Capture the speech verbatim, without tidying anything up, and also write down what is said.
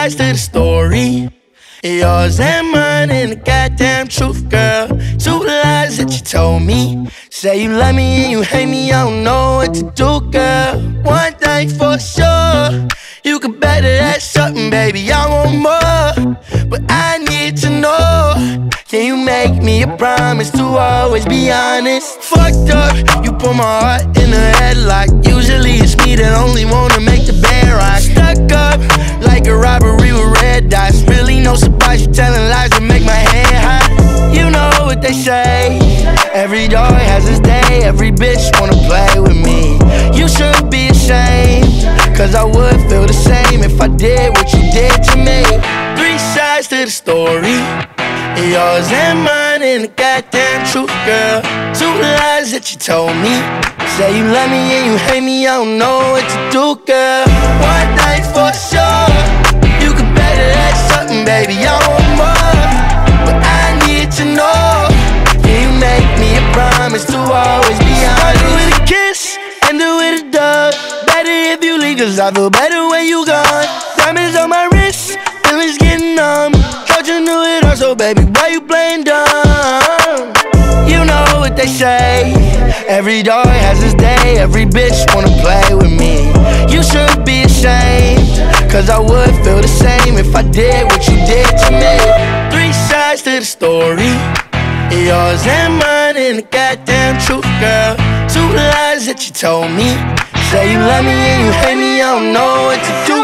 sides to the story, yours and mine and the goddamn truth, girl. Two lies that you told me. Say you love me and you hate me, I don't know what to do, girl. One thing for sure, you can bet that that's something, baby, I want more. But I need to know, can you make me a promise to always be honest? Fucked up, you put my heart in a headlock. Usually it's me that only wanna make the bed rock. Stuck up like a robbery with red dots. Really no surprise, you telling lies to make my head hot. You know what they say, every dog has his day. Every bitch wanna play with me. You should be ashamed, cause I would feel the same if I did what you did to me. Three sides to the story, yours and mine and the goddamn truth, girl. Two lies that you told me. Say you love me and you hate me, I don't know what to do, girl. One thing for sure, you can bet that that's something, baby, I want more. But I need to know, can you make me a promise to always be honest? Started with a kiss, ended with a dub. Better if you leave, cause I feel better when you gone. Diamonds on my wrist, feelings getting numb. Thought you knew it all, so baby, why you playing dumb? You know what they say, every dog has his day. Every bitch wanna play with me. You should be ashamed, cause I would feel the same if I did what you did to me. Three sides to the story, yours and mine and the goddamn truth, girl. Two lies that you told me. Say you love me and you hate me, I don't know what to do.